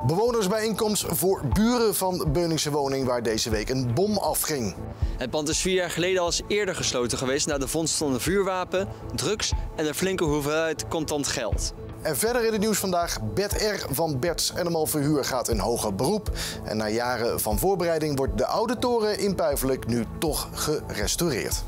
Bewonersbijeenkomst voor buren van de Beuningse woning waar deze week een bom afging. Het pand is 4 jaar geleden al eens eerder gesloten geweest na de vondst van een vuurwapen, drugs en een flinke hoeveelheid contant geld. En verder in het nieuws vandaag, Bert R. van Berts Animal Verhuur gaat in hoger beroep. En na jaren van voorbereiding wordt de oude toren in Puifelijk nu toch gerestaureerd.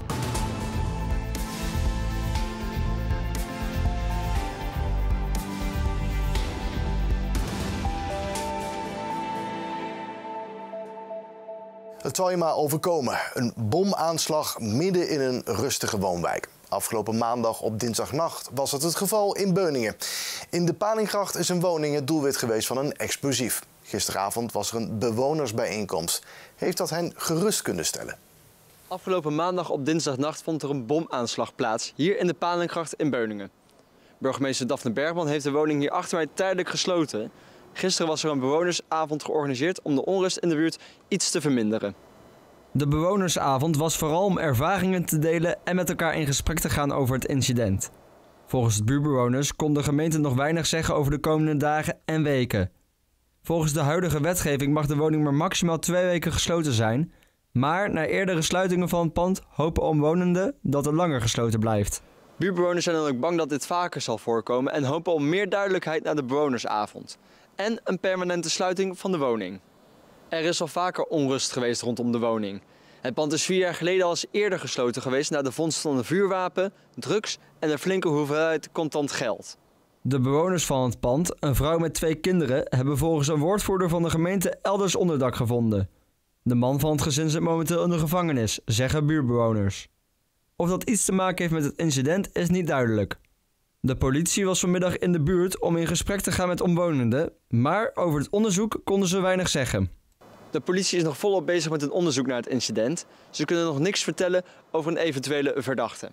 Het zal je maar overkomen. Een bomaanslag midden in een rustige woonwijk. Afgelopen maandag op dinsdagnacht was het geval in Beuningen. In de Palinggracht is een woning het doelwit geweest van een explosief. Gisteravond was er een bewonersbijeenkomst. Heeft dat hen gerust kunnen stellen? Afgelopen maandag op dinsdagnacht vond er een bomaanslag plaats, hier in de Palinggracht in Beuningen. Burgemeester Daphne Bergman heeft de woning hier achter mij tijdelijk gesloten. Gisteren was er een bewonersavond georganiseerd om de onrust in de buurt iets te verminderen. De bewonersavond was vooral om ervaringen te delen en met elkaar in gesprek te gaan over het incident. Volgens de buurtbewoners kon de gemeente nog weinig zeggen over de komende dagen en weken. Volgens de huidige wetgeving mag de woning maar maximaal 2 weken gesloten zijn, maar na eerdere sluitingen van het pand hopen omwonenden dat het langer gesloten blijft. Buurtbewoners zijn dan ook bang dat dit vaker zal voorkomen en hopen op meer duidelijkheid na de bewonersavond. En een permanente sluiting van de woning. Er is al vaker onrust geweest rondom de woning. Het pand is 4 jaar geleden al eens eerder gesloten geweest na de vondst van een vuurwapen, drugs en een flinke hoeveelheid contant geld. De bewoners van het pand, een vrouw met 2 kinderen, hebben volgens een woordvoerder van de gemeente elders onderdak gevonden. De man van het gezin zit momenteel in de gevangenis, zeggen buurtbewoners. Of dat iets te maken heeft met het incident is niet duidelijk. De politie was vanmiddag in de buurt om in gesprek te gaan met omwonenden, maar over het onderzoek konden ze weinig zeggen. De politie is nog volop bezig met een onderzoek naar het incident. Ze kunnen nog niks vertellen over een eventuele verdachte.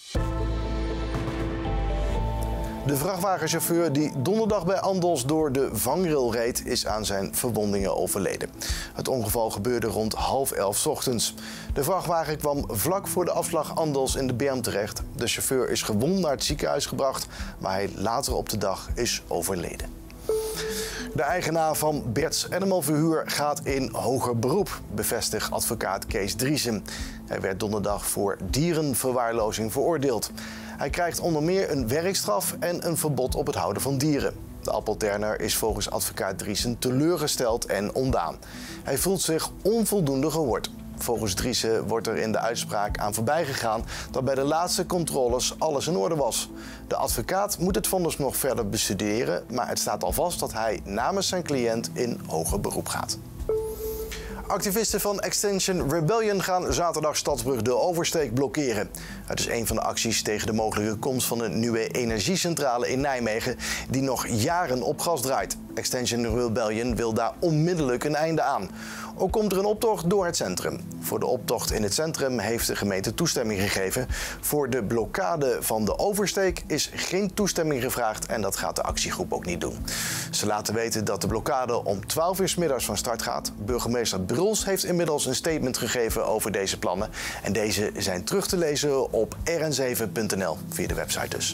De vrachtwagenchauffeur die donderdag bij Andelst door de vangrail reed, is aan zijn verwondingen overleden. Het ongeval gebeurde rond 10:30 ochtends. De vrachtwagen kwam vlak voor de afslag Andelst in de berm terecht. De chauffeur is gewond naar het ziekenhuis gebracht, maar hij later op de dag is overleden. De eigenaar van Berts Animal Verhuur gaat in hoger beroep, bevestigt advocaat Kees Driessen. Hij werd donderdag voor dierenverwaarlozing veroordeeld. Hij krijgt onder meer een werkstraf en een verbod op het houden van dieren. De appelterner is volgens advocaat Driessen teleurgesteld en ontdaan. Hij voelt zich onvoldoende gehoord. Volgens Driessen wordt er in de uitspraak aan voorbij gegaan dat bij de laatste controles alles in orde was. De advocaat moet het vonnis nog verder bestuderen, maar het staat al vast dat hij namens zijn cliënt in hoger beroep gaat. Activisten van Extinction Rebellion gaan zaterdag Stadsbrug de oversteek blokkeren. Het is een van de acties tegen de mogelijke komst van een nieuwe energiecentrale in Nijmegen die nog jaren op gas draait. Extinction Rebellion wil daar onmiddellijk een einde aan. Ook komt er een optocht door het centrum. Voor de optocht in het centrum heeft de gemeente toestemming gegeven. Voor de blokkade van de oversteek is geen toestemming gevraagd en dat gaat de actiegroep ook niet doen. Ze laten weten dat de blokkade om 12 uur 's middags van start gaat. Burgemeester Bruls heeft inmiddels een statement gegeven over deze plannen. En deze zijn terug te lezen op rn7.nl via de website dus.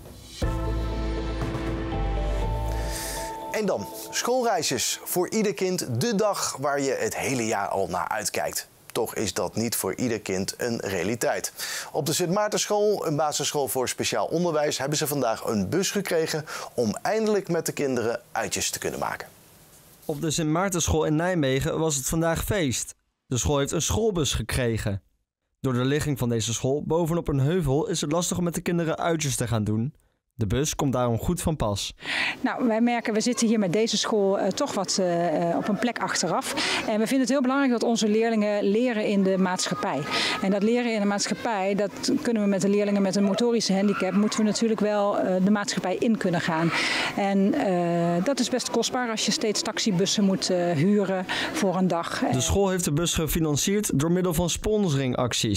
En dan schoolreisjes. Voor ieder kind de dag waar je het hele jaar al naar uitkijkt. Toch is dat niet voor ieder kind een realiteit. Op de Sint Maartenschool, een basisschool voor speciaal onderwijs, hebben ze vandaag een bus gekregen om eindelijk met de kinderen uitjes te kunnen maken. Op de Sint Maartenschool in Nijmegen was het vandaag feest. De school heeft een schoolbus gekregen. Door de ligging van deze school bovenop een heuvel is het lastig om met de kinderen uitjes te gaan doen. De bus komt daarom goed van pas. Nou, wij merken, we zitten hier met deze school toch wat op een plek achteraf. En we vinden het heel belangrijk dat onze leerlingen leren in de maatschappij. En dat leren in de maatschappij, dat kunnen we met de leerlingen met een motorische handicap, moeten we natuurlijk wel de maatschappij in kunnen gaan. En dat is best kostbaar als je steeds taxibussen moet huren voor een dag. De school heeft de bus gefinancierd door middel van sponsoringacties.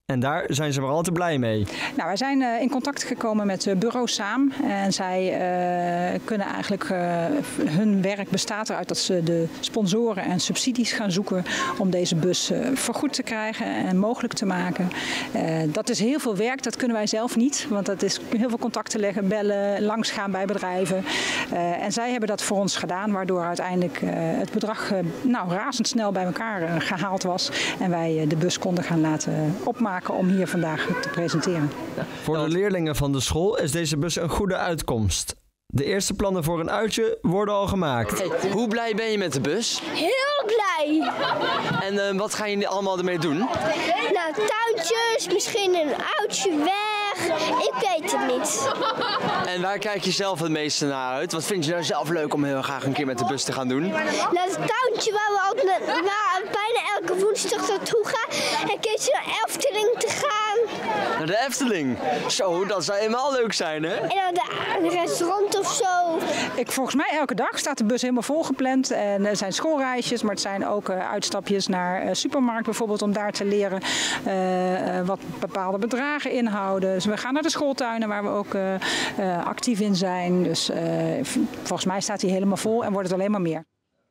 En daar zijn ze maar al te blij mee. Nou, wij zijn in contact gekomen met Bureau Saam. En zij kunnen eigenlijk, hun werk bestaat eruit dat ze de sponsoren en subsidies gaan zoeken om deze bus vergoed te krijgen en mogelijk te maken. Dat is heel veel werk, dat kunnen wij zelf niet. Want dat is heel veel contacten leggen, bellen, langsgaan bij bedrijven. En zij hebben dat voor ons gedaan, waardoor uiteindelijk het bedrag razendsnel bij elkaar gehaald was. En wij de bus konden gaan laten opmaken om hier vandaag te presenteren. Voor de leerlingen van de school is deze bus een goede uitkomst. De eerste plannen voor een uitje worden al gemaakt. Hey, hoe blij ben je met de bus? Heel blij. En wat gaan jullie allemaal ermee doen? Nou, tuintjes, misschien een oudje weg. Ik weet het niet. En waar kijk je zelf het meeste naar uit? Wat vind je nou zelf leuk om heel graag een keer met de bus te gaan doen? Naar het tuintje waar we altijd bijna elke woensdag naartoe gaan. En een keertje naar Efteling te gaan. Naar de Efteling? Zo, dat zou helemaal leuk zijn, hè? En naar een restaurant of zo. Volgens mij elke dag staat de bus helemaal volgepland. En er zijn schoolreisjes, maar het zijn ook uitstapjes naar supermarkt bijvoorbeeld om daar te leren wat bepaalde bedragen inhouden. Dus we gaan naar de schooltuinen waar we ook actief in zijn. Dus volgens mij staat hij helemaal vol en wordt het alleen maar meer.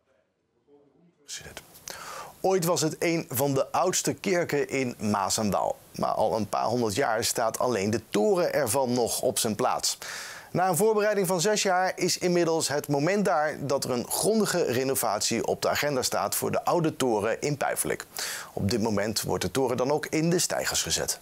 Ooit was het een van de oudste kerken in Maas en Waal. Maar al een paar honderd jaar staat alleen de toren ervan nog op zijn plaats. Na een voorbereiding van 6 jaar is inmiddels het moment daar dat er een grondige renovatie op de agenda staat voor de oude toren in Puiflijk. Op dit moment wordt de toren dan ook in de steigers gezet.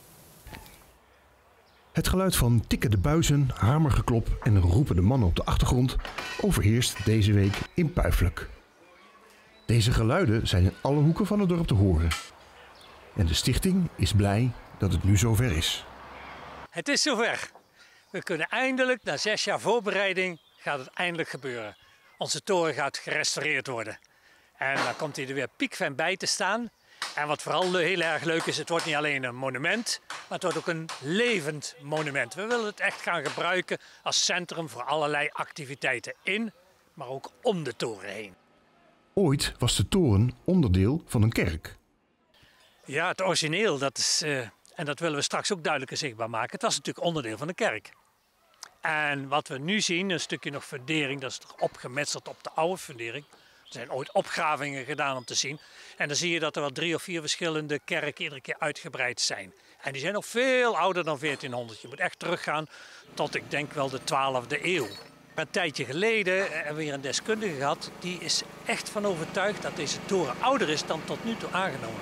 Het geluid van tikkende buizen, hamergeklop en roepende mannen op de achtergrond overheerst deze week in Puiflijk. Deze geluiden zijn in alle hoeken van het dorp te horen. En de stichting is blij dat het nu zover is. Het is zover. We kunnen eindelijk, na 6 jaar voorbereiding, gaat het eindelijk gebeuren. Onze toren gaat gerestaureerd worden. En dan komt hij er weer piekfijn bij te staan. En wat vooral heel erg leuk is, het wordt niet alleen een monument, maar het wordt ook een levend monument. We willen het echt gaan gebruiken als centrum voor allerlei activiteiten in, maar ook om de toren heen. Ooit was de toren onderdeel van een kerk. Ja, het origineel, dat is, en dat willen we straks ook duidelijker zichtbaar maken, het was natuurlijk onderdeel van de kerk. En wat we nu zien, een stukje nog fundering, dat is toch opgemetseld op de oude fundering. Er zijn ooit opgravingen gedaan om te zien. En dan zie je dat er wel 3 of 4 verschillende kerken iedere keer uitgebreid zijn. En die zijn nog veel ouder dan 1400. Je moet echt teruggaan tot, ik denk wel, de 12e eeuw. Een tijdje geleden hebben we hier een deskundige gehad. Die is echt van overtuigd dat deze toren ouder is dan tot nu toe aangenomen.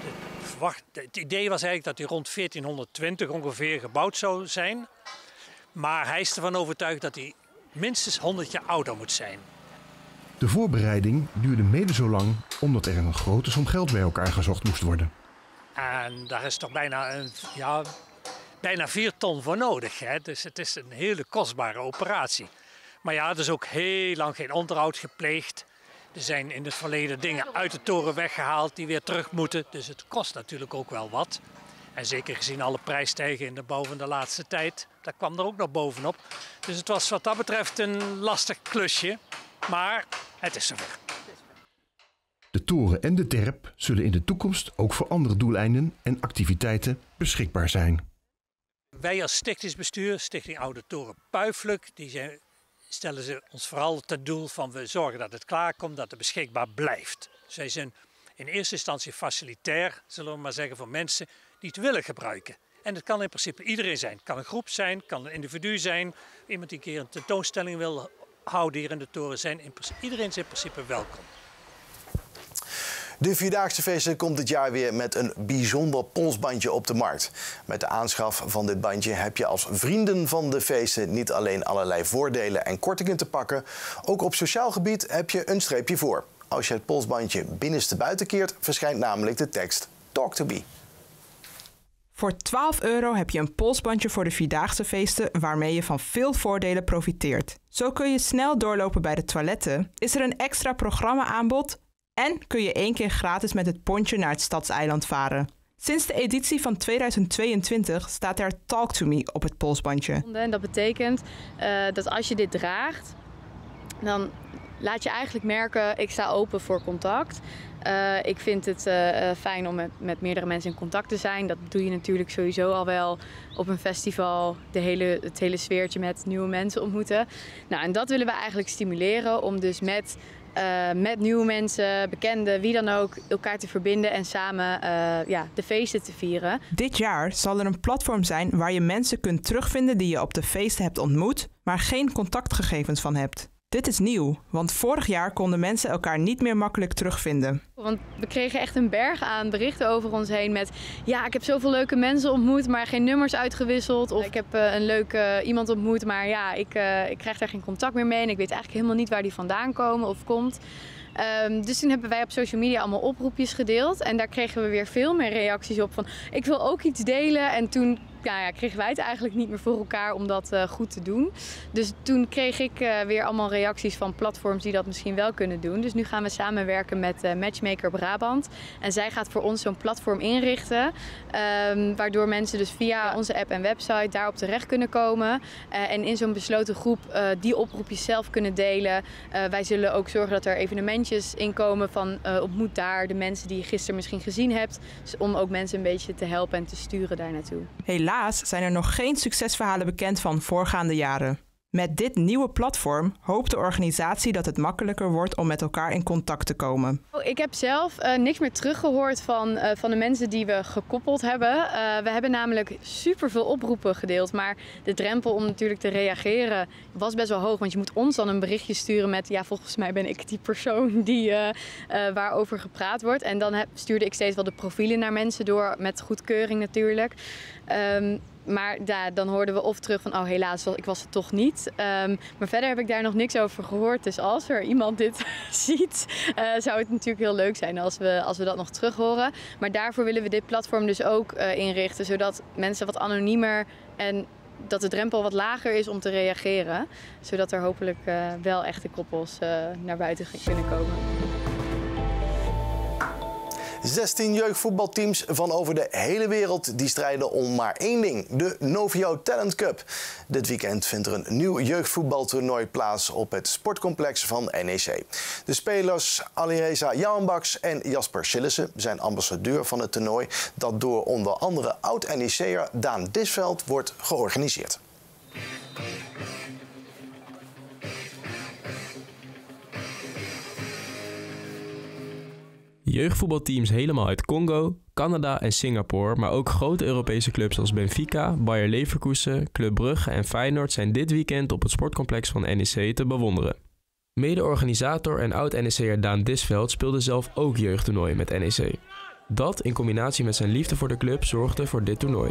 Het idee was eigenlijk dat die rond 1420 ongeveer gebouwd zou zijn. Maar hij is ervan overtuigd dat hij minstens 100 jaar ouder moet zijn. De voorbereiding duurde mede zo lang omdat er een grote som geld bij elkaar gezocht moest worden. En daar is toch bijna 4 ton voor nodig. Hè? Dus het is een hele kostbare operatie. Maar ja, er is ook heel lang geen onderhoud gepleegd. Er zijn in het verleden dingen uit de toren weggehaald die weer terug moeten. Dus het kost natuurlijk ook wel wat. En zeker gezien alle prijsstijgingen in de bouw van de laatste tijd, daar kwam er ook nog bovenop. Dus het was wat dat betreft een lastig klusje. Maar het is zover. De toren en de terp zullen in de toekomst ook voor andere doeleinden en activiteiten beschikbaar zijn. Wij als stichtingsbestuur, Stichting Oude Toren Puiflijk, stellen ze ons vooral ten doel van we zorgen dat het klaarkomt, dat het beschikbaar blijft. Dus wij zijn in eerste instantie facilitair, zullen we maar zeggen, voor mensen die het willen gebruiken. En het kan in principe iedereen zijn. Het kan een groep zijn, het kan een individu zijn, iemand die een keer een tentoonstelling wil houden hier in de toren zijn. Iedereen is in principe welkom. De Vierdaagse feesten komt dit jaar weer met een bijzonder polsbandje op de markt. Met de aanschaf van dit bandje heb je als vrienden van de feesten niet alleen allerlei voordelen en kortingen te pakken. Ook op sociaal gebied heb je een streepje voor. Als je het polsbandje binnenstebuiten keert, verschijnt namelijk de tekst Talk to me. Voor €12 heb je een polsbandje voor de Vierdaagse feesten waarmee je van veel voordelen profiteert. Zo kun je snel doorlopen bij de toiletten, is er een extra programma-aanbod en kun je 1 keer gratis met het pontje naar het Stadseiland varen. Sinds de editie van 2022 staat er Talk to me op het polsbandje. En dat betekent dat als je dit draagt, dan laat je eigenlijk merken, ik sta open voor contact. Ik vind het fijn om met meerdere mensen in contact te zijn. Dat doe je natuurlijk sowieso al wel op een festival. Het hele sfeertje met nieuwe mensen ontmoeten. Nou, en dat willen we eigenlijk stimuleren om dus met nieuwe mensen, bekenden, wie dan ook, elkaar te verbinden en samen de feesten te vieren. Dit jaar zal er een platform zijn waar je mensen kunt terugvinden die je op de feesten hebt ontmoet, maar geen contactgegevens van hebt. Dit is nieuw, want vorig jaar konden mensen elkaar niet meer makkelijk terugvinden. Want we kregen echt een berg aan berichten over ons heen met... ja, ik heb zoveel leuke mensen ontmoet, maar geen nummers uitgewisseld. Of ik heb een leuke iemand ontmoet, maar ja, ik krijg daar geen contact meer mee. En ik weet eigenlijk helemaal niet waar die vandaan komen of komt. Dus toen hebben wij op social media allemaal oproepjes gedeeld. En daar kregen we weer veel meer reacties op van... ik wil ook iets delen. En toen kregen wij het eigenlijk niet meer voor elkaar om dat goed te doen. Dus toen kreeg ik weer allemaal reacties van platforms die dat misschien wel kunnen doen. Dus nu gaan we samenwerken met Matchmaker Brabant. En zij gaat voor ons zo'n platform inrichten. Waardoor mensen dus via onze app en website daarop terecht kunnen komen. En in zo'n besloten groep die oproepjes zelf kunnen delen. Wij zullen ook zorgen dat er evenementjes inkomen van ontmoet daar de mensen die je gisteren misschien gezien hebt. Dus om ook mensen een beetje te helpen en te sturen daar naartoe. Helaas zijn er nog geen succesverhalen bekend van voorgaande jaren. Met dit nieuwe platform hoopt de organisatie dat het makkelijker wordt om met elkaar in contact te komen. Ik heb zelf niks meer teruggehoord van de mensen die we gekoppeld hebben. We hebben namelijk superveel oproepen gedeeld, maar de drempel om natuurlijk te reageren was best wel hoog. Want je moet ons dan een berichtje sturen met, ja, volgens mij ben ik die persoon waarover gepraat wordt. En dan stuurde ik steeds wel de profielen naar mensen door, met goedkeuring natuurlijk. Maar dan hoorden we of terug van, oh helaas, ik was het toch niet. Maar verder heb ik daar nog niks over gehoord. Dus als er iemand dit ziet, zou het natuurlijk heel leuk zijn als we dat nog terug horen. Maar daarvoor willen we dit platform dus ook inrichten, zodat mensen wat anoniemer en dat de drempel wat lager is om te reageren. Zodat er hopelijk wel echte koppels naar buiten kunnen komen. 16 jeugdvoetbalteams van over de hele wereld die strijden om maar één ding, de Novio Talent Cup. Dit weekend vindt er een nieuw jeugdvoetbaltoernooi plaats op het sportcomplex van NEC. De spelers Alireza Jahanbaks en Jasper Sillissen zijn ambassadeur van het toernooi dat door onder andere oud-NEC'er Daan Disveld wordt georganiseerd. Jeugdvoetbalteams helemaal uit Congo, Canada en Singapore, maar ook grote Europese clubs als Benfica, Bayer Leverkusen, Club Brugge en Feyenoord zijn dit weekend op het sportcomplex van NEC te bewonderen. Mede-organisator en oud-NEC'er Daan Disveld speelde zelf ook jeugdtoernooien met NEC. Dat in combinatie met zijn liefde voor de club zorgde voor dit toernooi.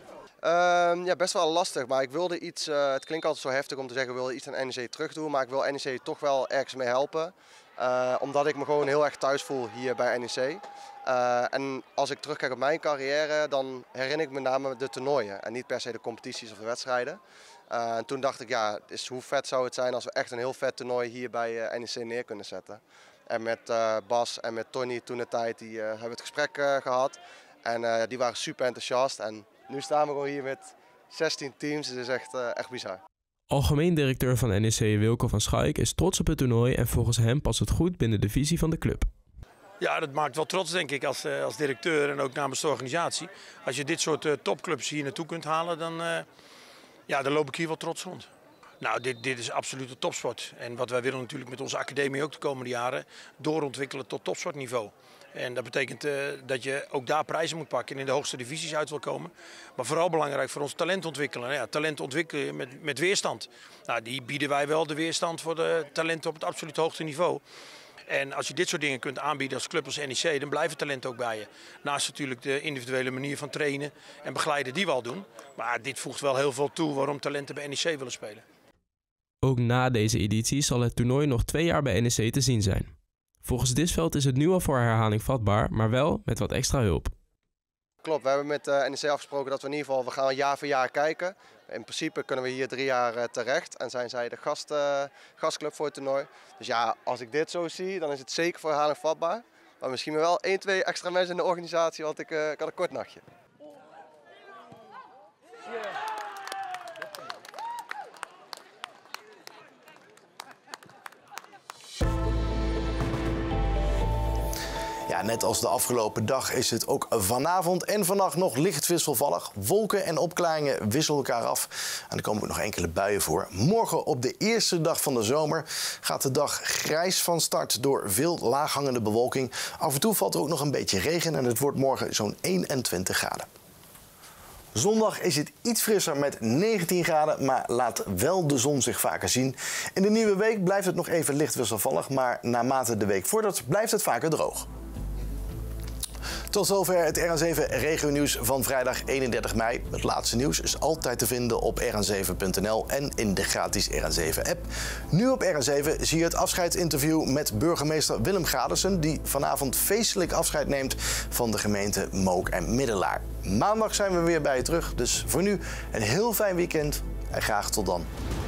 Best wel lastig, maar ik wilde iets, het klinkt altijd zo heftig om te zeggen ik wilde iets aan NEC terug doen, maar ik wil NEC toch wel ergens mee helpen. Omdat ik me gewoon heel erg thuis voel hier bij NEC. En als ik terugkijk op mijn carrière, dan herinner ik me met name de toernooien en niet per se de competities of de wedstrijden. En toen dacht ik, ja, hoe vet zou het zijn als we echt een heel vet toernooi hier bij NEC neer kunnen zetten. En met Bas en met Tony toen de tijd, die hebben het gesprek gehad. En die waren super enthousiast. En nu staan we gewoon hier met 16 teams, het is echt bizar. Algemeen directeur van NEC Wilco van Schaik is trots op het toernooi en volgens hem past het goed binnen de visie van de club. Ja, dat maakt wel trots denk ik als directeur en ook namens de organisatie. Als je dit soort topclubs hier naartoe kunt halen, dan loop ik hier wel trots rond. Nou, dit is absoluut de topsport. En wat wij willen natuurlijk met onze academie ook de komende jaren doorontwikkelen tot topsportniveau. En dat betekent dat je ook daar prijzen moet pakken en in de hoogste divisies uit wil komen. Maar vooral belangrijk voor ons talent ontwikkelen. Ja, talent ontwikkelen met weerstand. Nou, die bieden wij wel de weerstand voor de talenten op het absoluut hoogste niveau. En als je dit soort dingen kunt aanbieden als club als NEC, dan blijven talenten ook bij je. Naast natuurlijk de individuele manier van trainen en begeleiden die we al doen. Maar dit voegt wel heel veel toe waarom talenten bij NEC willen spelen. Ook na deze editie zal het toernooi nog 2 jaar bij NEC te zien zijn. Volgens Disveld is het nu al voor herhaling vatbaar, maar wel met wat extra hulp. Klopt, we hebben met NEC afgesproken dat we in ieder geval, we gaan jaar voor jaar kijken. In principe kunnen we hier 3 jaar terecht en zijn zij de gastclub voor het toernooi. Dus ja, als ik dit zo zie, dan is het zeker voor herhaling vatbaar. Maar misschien wel 1, 2 extra mensen in de organisatie, want ik had een kort nachtje. Ja, net als de afgelopen dag is het ook vanavond en vannacht nog licht wisselvallig. Wolken en opklaringen wisselen elkaar af. En er komen ook nog enkele buien voor. Morgen op de eerste dag van de zomer gaat de dag grijs van start door veel laaghangende bewolking. Af en toe valt er ook nog een beetje regen en het wordt morgen zo'n 21 graden. Zondag is het iets frisser met 19 graden, maar laat wel de zon zich vaker zien. In de nieuwe week blijft het nog even licht wisselvallig, maar naarmate de week vordert blijft het vaker droog. Tot zover het RN7 Regio-nieuws van vrijdag 31 mei. Het laatste nieuws is altijd te vinden op rn7.nl en in de gratis RN7-app. Nu op RN7 zie je het afscheidsinterview met burgemeester Willem Gradussen, die vanavond feestelijk afscheid neemt van de gemeente Mook en Middelaar. Maandag zijn we weer bij je terug, dus voor nu een heel fijn weekend en graag tot dan.